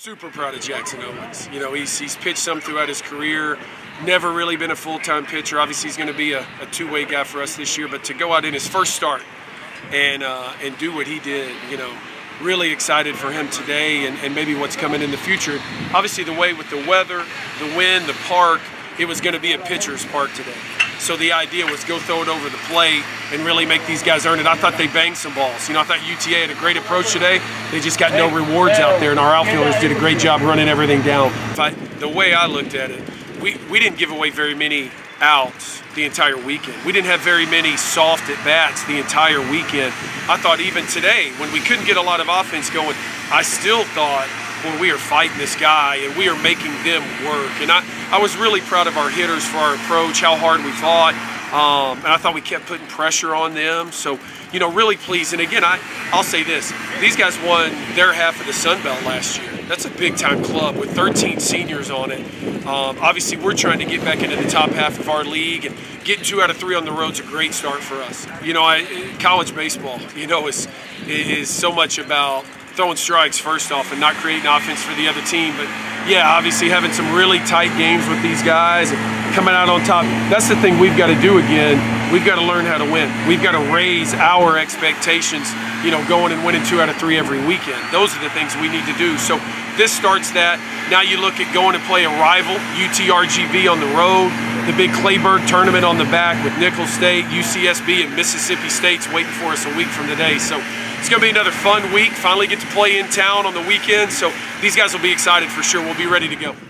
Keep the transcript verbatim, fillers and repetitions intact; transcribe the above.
super proud of Jackson Owens. You know, he's, he's pitched some throughout his career, never really been a full-time pitcher. Obviously, he's going to be a, a two-way guy for us this year, but to go out in his first start and uh, and do what he did, you know, really excited for him today and, and maybe what's coming in the future. Obviously, the way with the weather, the wind, the park, it was going to be a pitcher's park today. So the idea was go throw it over the plate and really make these guys earn it. I thought they banged some balls. You know, I thought U T A had a great approach today. They just got no rewards out there, and our outfielders did a great job running everything down. If I, the way I looked at it, we, we didn't give away very many outs the entire weekend. We didn't have very many soft at-bats the entire weekend. I thought even today, when we couldn't get a lot of offense going, I still thought, well, we are fighting this guy and we are making them work. And I, I was really proud of our hitters for our approach, how hard we fought. Um, and I thought we kept putting pressure on them. So, you know, really pleased. And again, I, I'll say this. These guys won their half of the Sun Belt last year. That's a big-time club with thirteen seniors on it. Um, obviously, we're trying to get back into the top half of our league, and getting two out of three on the road is a great start for us. You know, I, college baseball, you know, is, is so much about throwing strikes first off and not creating offense for the other team. But yeah, obviously having some really tight games with these guys and coming out on top, that's the thing we've got to do again. We've got to learn how to win. We've got to raise our expectations, you know, going and winning two out of three every weekend. Those are the things we need to do. So this starts that. Now you look at going to play a rival, U T R G V on the road, the big Clayburg tournament on the back with Nicholls State, U C S B, and Mississippi State's waiting for us a week from today. So it's going to be another fun week. Finally get to play in town on the weekend. So these guys will be excited for sure. We'll be ready to go.